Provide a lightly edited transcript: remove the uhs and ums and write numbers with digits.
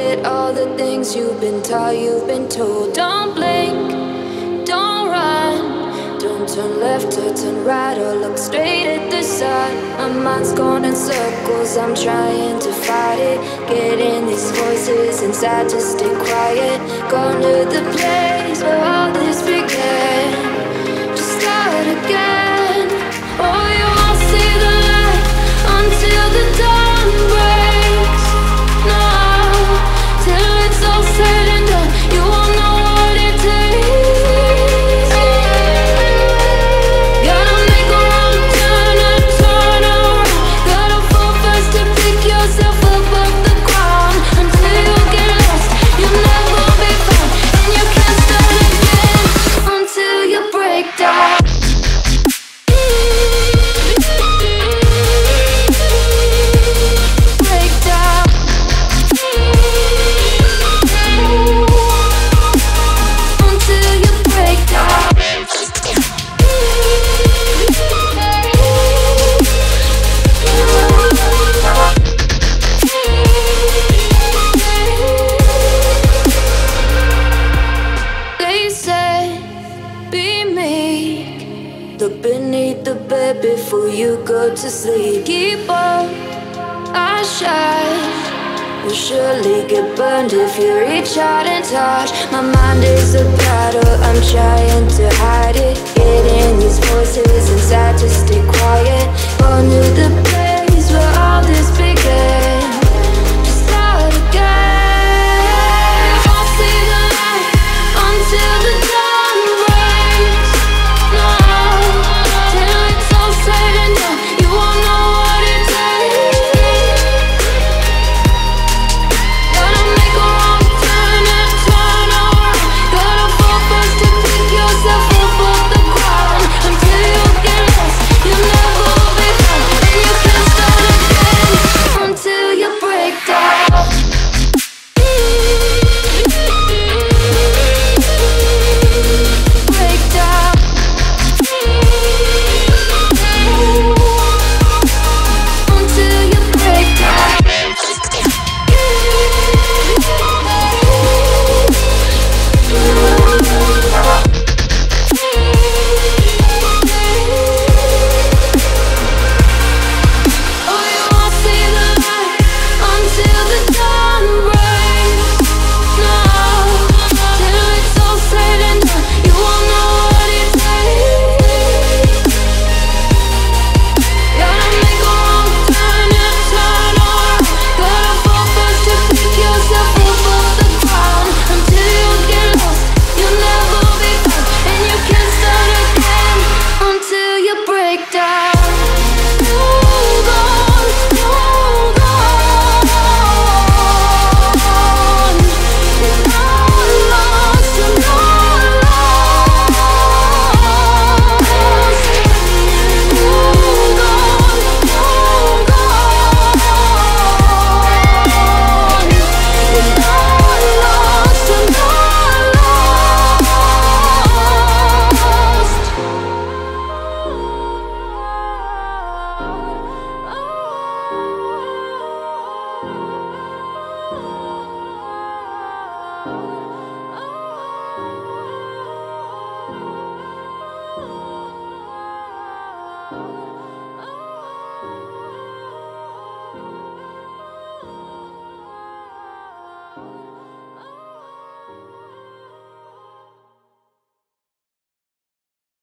forget all the things you've been taught, you've been told. Don't blink, don't run, don't turn left or turn right or look straight at the sun. My mind's going in circles, I'm trying to fight it. Getting these voices inside to stay quiet. Gone to the place where all this began. Just start again. Oh, you won't see the light until the dawn breaks. No, till it's all said and done, you won't know what it takes. Gotta make a wrong turn and turn around. Gotta fall fast to pick yourself up off the ground. Until you get lost, you'll never be found. And you can't start again until you break down. Before you go to sleep, keep on, I shine. Will surely get burned if you reach out and touch. My mind is a battle, I'm trying to hide it. Getting these voices inside to stay quiet. Oh,